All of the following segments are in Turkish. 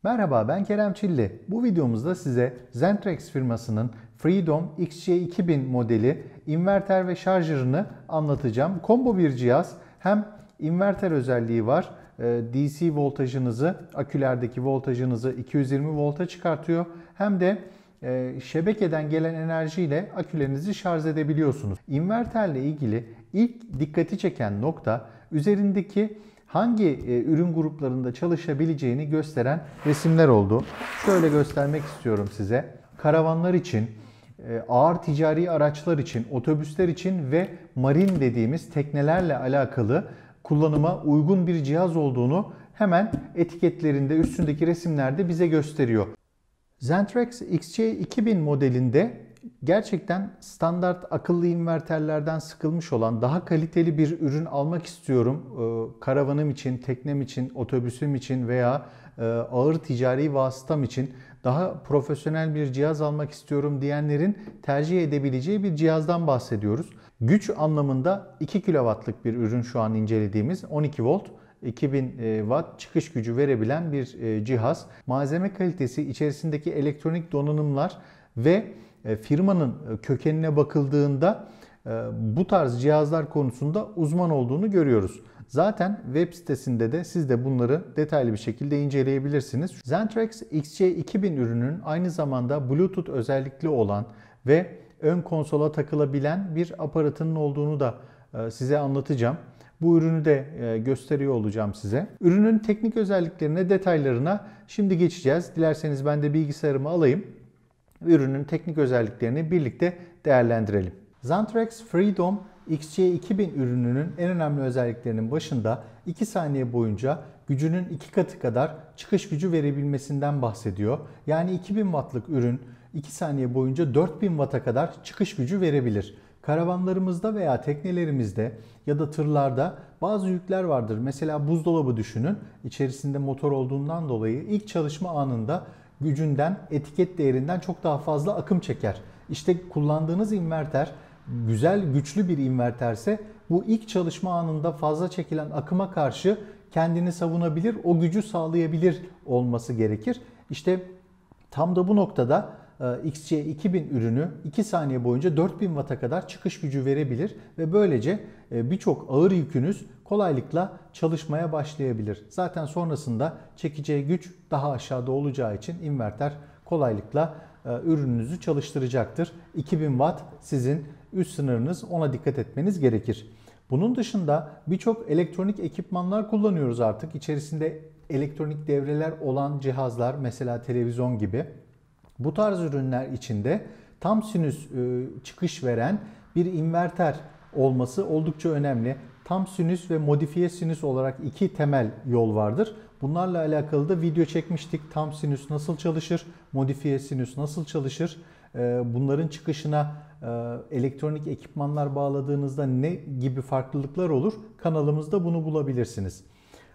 Merhaba, ben Kerem Çilli. Bu videomuzda size Zentrix firmasının Freedom XC2000 modeli inverter ve şarjörünü anlatacağım. Combo bir cihaz. Hem inverter özelliği var. DC voltajınızı, akülerdeki voltajınızı 220 volta çıkartıyor. Hem de şebekeden gelen enerjiyle akülerinizi şarj edebiliyorsunuz. İnverterle ilgili ilk dikkati çeken nokta üzerindeki hangi ürün gruplarında çalışabileceğini gösteren resimler oldu. Şöyle göstermek istiyorum size. Karavanlar için, ağır ticari araçlar için, otobüsler için ve marin dediğimiz teknelerle alakalı kullanıma uygun bir cihaz olduğunu hemen etiketlerinde, üstündeki resimlerde bize gösteriyor. Zentrix XC2000 modelinde gerçekten standart akıllı inverterlerden sıkılmış olan daha kaliteli bir ürün almak istiyorum. Karavanım için, teknem için, otobüsüm için veya ağır ticari vasıtam için daha profesyonel bir cihaz almak istiyorum diyenlerin tercih edebileceği bir cihazdan bahsediyoruz. Güç anlamında 2 kW'lık bir ürün şu an incelediğimiz 12 volt. 2000 watt çıkış gücü verebilen bir cihaz. Malzeme kalitesi, içerisindeki elektronik donanımlar ve firmanın kökenine bakıldığında bu tarz cihazlar konusunda uzman olduğunu görüyoruz. Zaten web sitesinde de siz de bunları detaylı bir şekilde inceleyebilirsiniz. Zentrix XC2000 ürünün aynı zamanda Bluetooth özellikli olan ve ön konsola takılabilen bir aparatının olduğunu da size anlatacağım. Bu ürünü de gösteriyor olacağım size. Ürünün teknik özelliklerine, detaylarına şimdi geçeceğiz. Dilerseniz ben de bilgisayarımı alayım. Ürünün teknik özelliklerini birlikte değerlendirelim. Zentrix Freedom XC2000 ürününün en önemli özelliklerinin başında 2 saniye boyunca gücünün 2 katı kadar çıkış gücü verebilmesinden bahsediyor. Yani 2000 wattlık ürün 2 saniye boyunca 4000 watt'a kadar çıkış gücü verebilir. Karavanlarımızda veya teknelerimizde ya da tırlarda bazı yükler vardır. Mesela buzdolabı düşünün. İçerisinde motor olduğundan dolayı ilk çalışma anında gücünden, etiket değerinden çok daha fazla akım çeker. İşte kullandığınız inverter güzel, güçlü bir inverterse bu ilk çalışma anında fazla çekilen akıma karşı kendini savunabilir, o gücü sağlayabilir olması gerekir. İşte tam da bu noktada XC2000 ürünü 2 saniye boyunca 4000 Watt'a kadar çıkış gücü verebilir ve böylece birçok ağır yükünüz kolaylıkla çalışmaya başlayabilir. Zaten sonrasında çekeceği güç daha aşağıda olacağı için inverter kolaylıkla ürününüzü çalıştıracaktır. 2000 Watt sizin üst sınırınız, ona dikkat etmeniz gerekir. Bunun dışında birçok elektronik ekipmanlar kullanıyoruz artık. İçerisinde elektronik devreler olan cihazlar, mesela televizyon gibi. Bu tarz ürünler içinde tam sinüs çıkış veren bir inverter olması oldukça önemli. Tam sinüs ve modifiye sinüs olarak iki temel yol vardır. Bunlarla alakalı da video çekmiştik. Tam sinüs nasıl çalışır, modifiye sinüs nasıl çalışır? Bunların çıkışına elektronik ekipmanlar bağladığınızda ne gibi farklılıklar olur? Kanalımızda bunu bulabilirsiniz.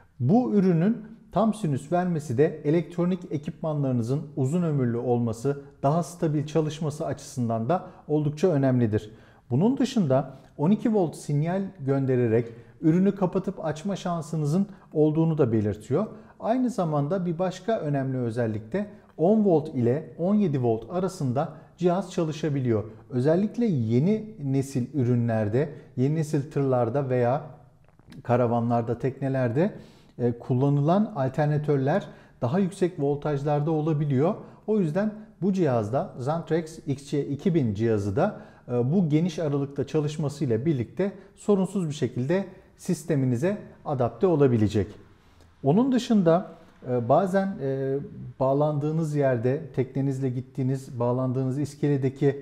Bu ürünün tam sinüs vermesi de elektronik ekipmanlarınızın uzun ömürlü olması, daha stabil çalışması açısından da oldukça önemlidir. Bunun dışında 12 volt sinyal göndererek ürünü kapatıp açma şansınızın olduğunu da belirtiyor. Aynı zamanda bir başka önemli özellik de 10 volt ile 17 volt arasında cihaz çalışabiliyor. Özellikle yeni nesil ürünlerde, yeni nesil tırlarda veya karavanlarda, teknelerde kullanılan alternatörler daha yüksek voltajlarda olabiliyor. O yüzden bu cihazda Zentrix XC2000 cihazı da bu geniş aralıkta çalışmasıyla birlikte sorunsuz bir şekilde sisteminize adapte olabilecek. Onun dışında bazen bağlandığınız yerde, teknenizle gittiğiniz, bağlandığınız iskeledeki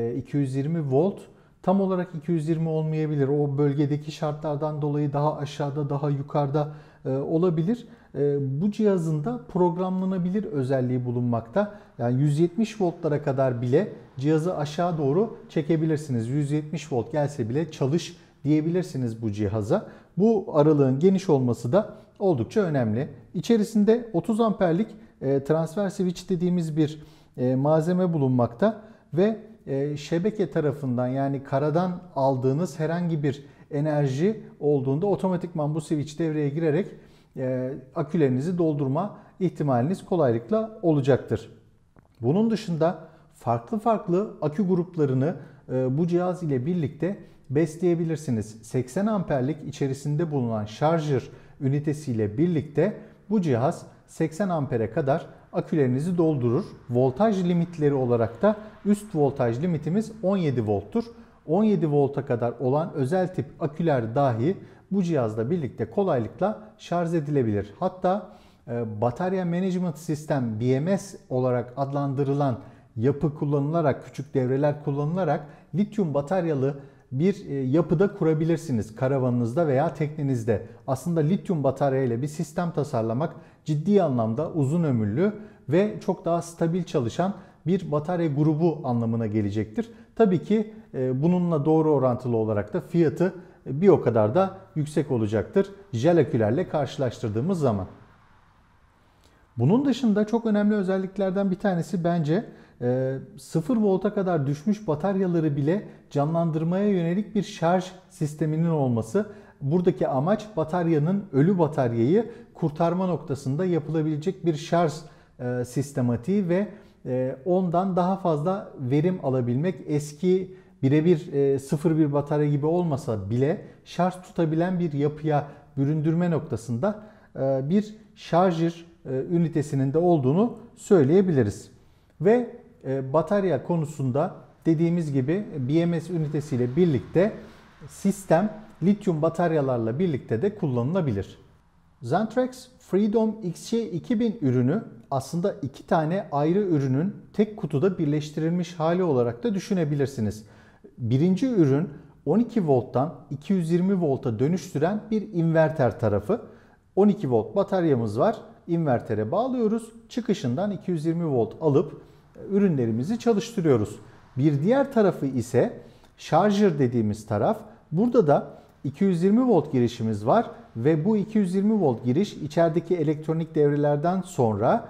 220 volt tam olarak 220 olmayabilir. O bölgedeki şartlardan dolayı daha aşağıda, daha yukarıda olabilir. Bu cihazın da programlanabilir özelliği bulunmakta. Yani 170 voltlara kadar bile cihazı aşağı doğru çekebilirsiniz. 170 volt gelse bile çalış diyebilirsiniz bu cihaza. Bu aralığın geniş olması da oldukça önemli. İçerisinde 30 amperlik transfer switch dediğimiz bir malzeme bulunmakta ve şebeke tarafından, yani karadan aldığınız herhangi bir enerji olduğunda otomatikman bu switch devreye girerek akülerinizi doldurma ihtimaliniz kolaylıkla olacaktır. Bunun dışında farklı farklı akü gruplarını bu cihaz ile birlikte besleyebilirsiniz. 80 amperlik içerisinde bulunan şarjör ünitesiyle birlikte bu cihaz 80 ampere kadar akülerinizi doldurur. Voltaj limitleri olarak da üst voltaj limitimiz 17 volttur. 17 volta kadar olan özel tip aküler dahi bu cihazla birlikte kolaylıkla şarj edilebilir. Hatta batarya management sistem BMS olarak adlandırılan yapı kullanılarak, küçük devreler kullanılarak lityum bataryalı bir yapıda kurabilirsiniz karavanınızda veya teknenizde. Aslında lityum batarya ile bir sistem tasarlamak ciddi anlamda uzun ömürlü ve çok daha stabil çalışan bir batarya grubu anlamına gelecektir. Tabii ki bununla doğru orantılı olarak da fiyatı bir o kadar da yüksek olacaktır jel akülerle karşılaştırdığımız zaman. Bunun dışında çok önemli özelliklerden bir tanesi bence 0 volta kadar düşmüş bataryaları bile canlandırmaya yönelik bir şarj sisteminin olması. Buradaki amaç bataryanın, ölü bataryayı kurtarma noktasında yapılabilecek bir şarj sistematiği ve ondan daha fazla verim alabilmek. Eski birebir 0.1 batarya gibi olmasa bile şarj tutabilen bir yapıya büründürme noktasında bir şarjör ünitesinin de olduğunu söyleyebiliriz. Ve batarya konusunda dediğimiz gibi BMS ünitesiyle birlikte sistem lityum bataryalarla birlikte de kullanılabilir. Xantrex Freedom XC2000 ürünü aslında iki tane ayrı ürünün tek kutuda birleştirilmiş hali olarak da düşünebilirsiniz. Birinci ürün 12 volttan 220 volta dönüştüren bir inverter tarafı. 12 volt bataryamız var. İnvertere bağlıyoruz. Çıkışından 220 volt alıp ürünlerimizi çalıştırıyoruz. Bir diğer tarafı ise şarjör dediğimiz taraf. Burada da 220 volt girişimiz var ve bu 220 volt giriş içerideki elektronik devrelerden sonra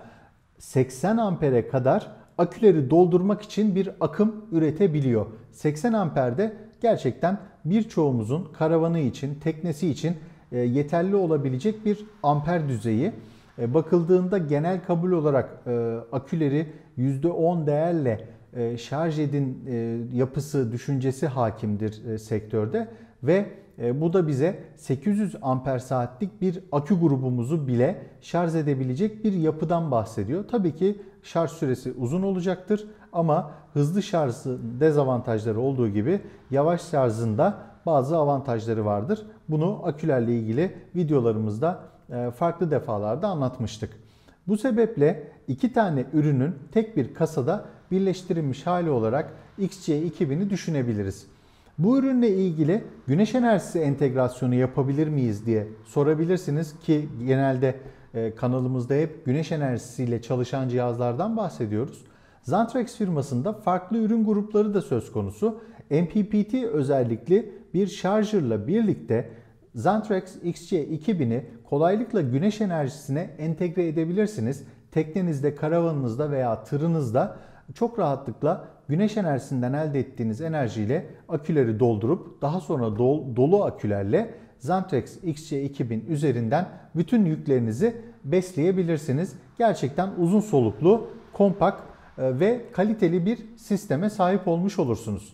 80 ampere kadar aküleri doldurmak için bir akım üretebiliyor. 80 amperde gerçekten birçoğumuzun karavanı için, teknesi için yeterli olabilecek bir amper düzeyi. Bakıldığında genel kabul olarak aküleri %10 değerle şarj edin yapısı, düşüncesi hakimdir sektörde ve bu da bize 800 amper saatlik bir akü grubumuzu bile şarj edebilecek bir yapıdan bahsediyor. Tabii ki şarj süresi uzun olacaktır ama hızlı şarjın dezavantajları olduğu gibi yavaş şarjın da bazı avantajları vardır. Bunu akülerle ilgili videolarımızda farklı defalarda anlatmıştık. Bu sebeple iki tane ürünün tek bir kasada birleştirilmiş hali olarak XC2000'i düşünebiliriz. Bu ürünle ilgili güneş enerjisi entegrasyonu yapabilir miyiz diye sorabilirsiniz ki genelde kanalımızda hep güneş enerjisiyle çalışan cihazlardan bahsediyoruz. Xantrex firmasında farklı ürün grupları da söz konusu. MPPT özellikli bir şarjörle birlikte Xantrex XC2000'i kolaylıkla güneş enerjisine entegre edebilirsiniz. Teknenizde, karavanınızda veya tırınızda çok rahatlıkla güneş enerjisinden elde ettiğiniz enerjiyle aküleri doldurup daha sonra dolu akülerle Xantrex XC2000 üzerinden bütün yüklerinizi besleyebilirsiniz. Gerçekten uzun soluklu, kompakt ve kaliteli bir sisteme sahip olmuş olursunuz.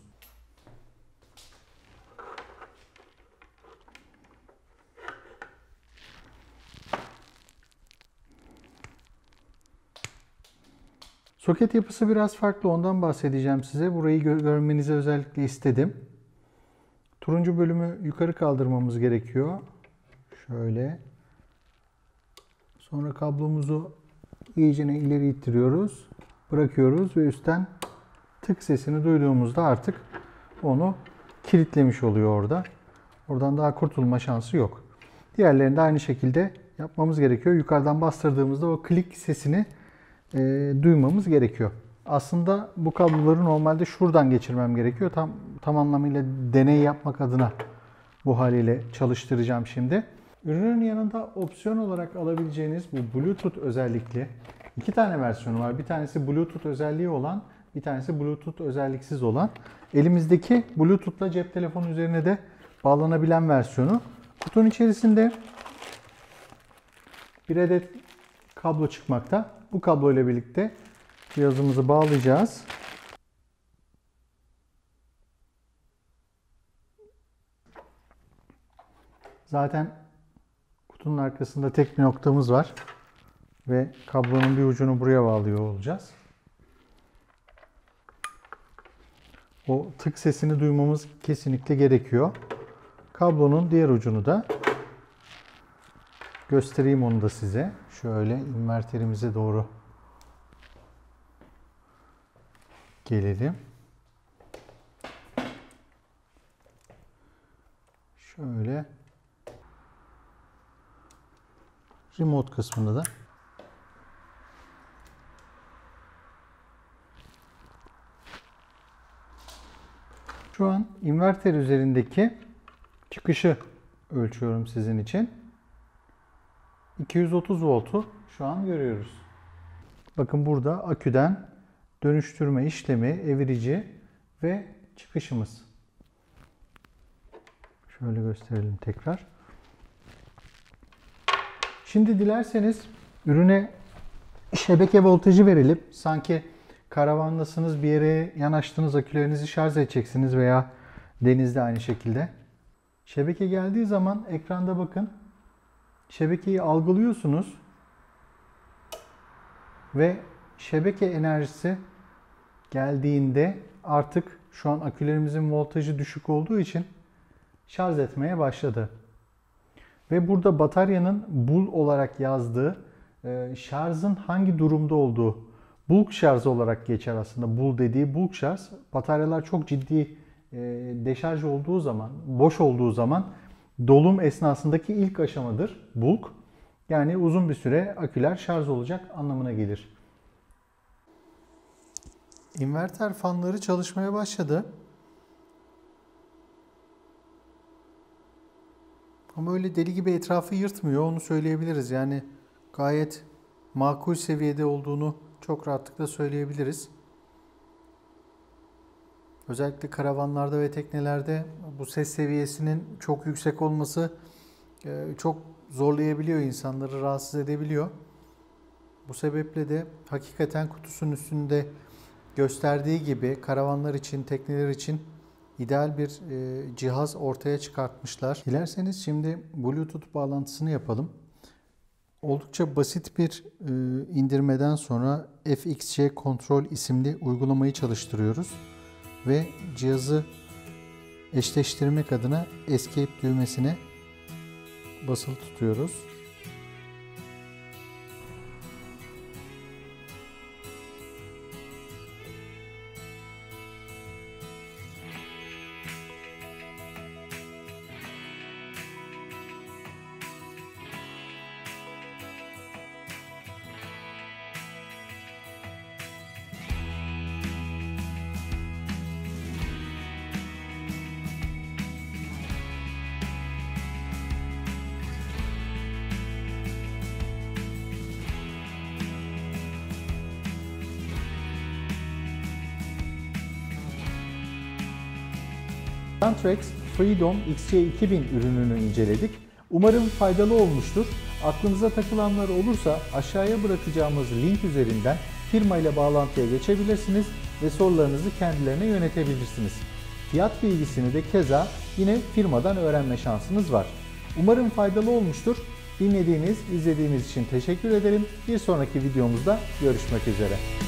Soket yapısı biraz farklı, ondan bahsedeceğim size. Burayı görmenizi özellikle istedim. Turuncu bölümü yukarı kaldırmamız gerekiyor. Şöyle. Sonra kablomuzu iyicene ileri ittiriyoruz. Bırakıyoruz ve üstten tık sesini duyduğumuzda artık onu kilitlemiş oluyor orada. Oradan daha kurtulma şansı yok. Diğerlerini de aynı şekilde yapmamız gerekiyor. Yukarıdan bastırdığımızda o klik sesini duymamız gerekiyor. Aslında bu kabloları normalde şuradan geçirmem gerekiyor. Tam anlamıyla deney yapmak adına bu haliyle çalıştıracağım şimdi. Ürünün yanında opsiyon olarak alabileceğiniz bu Bluetooth özellikli iki tane versiyonu var. Bir tanesi Bluetooth özelliği olan, bir tanesi Bluetooth özelliksiz olan. Elimizdeki Bluetooth'la cep telefonu üzerine de bağlanabilen versiyonu. Kutunun içerisinde bir adet kablo çıkmakta. Bu kablo ile birlikte cihazımızı bağlayacağız. Zaten kutunun arkasında tek bir noktamız var ve kablonun bir ucunu buraya bağlıyor olacağız. O tık sesini duymamız kesinlikle gerekiyor. Kablonun diğer ucunu da göstereyim, onu da size. Şöyle inverterimize doğru gelelim. Şöyle remote kısmında da şu an inverter üzerindeki çıkışı ölçüyorum sizin için. 230 voltu şu an görüyoruz. Bakın burada aküden dönüştürme işlemi, evirici ve çıkışımız. Şöyle gösterelim tekrar. Şimdi dilerseniz ürüne şebeke voltajı verelim. Sanki karavandasınız, bir yere yanaştınız, akülerinizi şarj edeceksiniz veya denizde aynı şekilde. Şebeke geldiği zaman ekranda bakın. Şebekeyi algılıyorsunuz ve şebeke enerjisi geldiğinde artık şu an akülerimizin voltajı düşük olduğu için şarj etmeye başladı. Ve burada bataryanın bull olarak yazdığı şarjın hangi durumda olduğu, bulk şarj olarak geçer aslında. Bull dediği bulk şarj. Bataryalar çok ciddi deşarj olduğu zaman, boş olduğu zaman dolum esnasındaki ilk aşamadır bulk. Yani uzun bir süre aküler şarj olacak anlamına gelir. İnverter fanları çalışmaya başladı. Ama öyle deli gibi etrafı yırtmıyor, onu söyleyebiliriz. Yani gayet makul seviyede olduğunu çok rahatlıkla söyleyebiliriz. Özellikle karavanlarda ve teknelerde bu ses seviyesinin çok yüksek olması çok zorlayabiliyor, insanları rahatsız edebiliyor. Bu sebeple de hakikaten kutusunun üstünde gösterdiği gibi karavanlar için, tekneler için ideal bir cihaz ortaya çıkartmışlar. Dilerseniz şimdi Bluetooth bağlantısını yapalım. Oldukça basit bir indirmeden sonra FXC Control isimli uygulamayı çalıştırıyoruz. Ve cihazı eşleştirmek adına Escape düğmesine basılı tutuyoruz. Zentrex Freedom XC2000 ürününü inceledik. Umarım faydalı olmuştur. Aklınıza takılanlar olursa aşağıya bırakacağımız link üzerinden firma ile bağlantıya geçebilirsiniz ve sorularınızı kendilerine yönetebilirsiniz. Fiyat bilgisini de keza yine firmadan öğrenme şansınız var. Umarım faydalı olmuştur. Dinlediğiniz, izlediğiniz için teşekkür ederim. Bir sonraki videomuzda görüşmek üzere.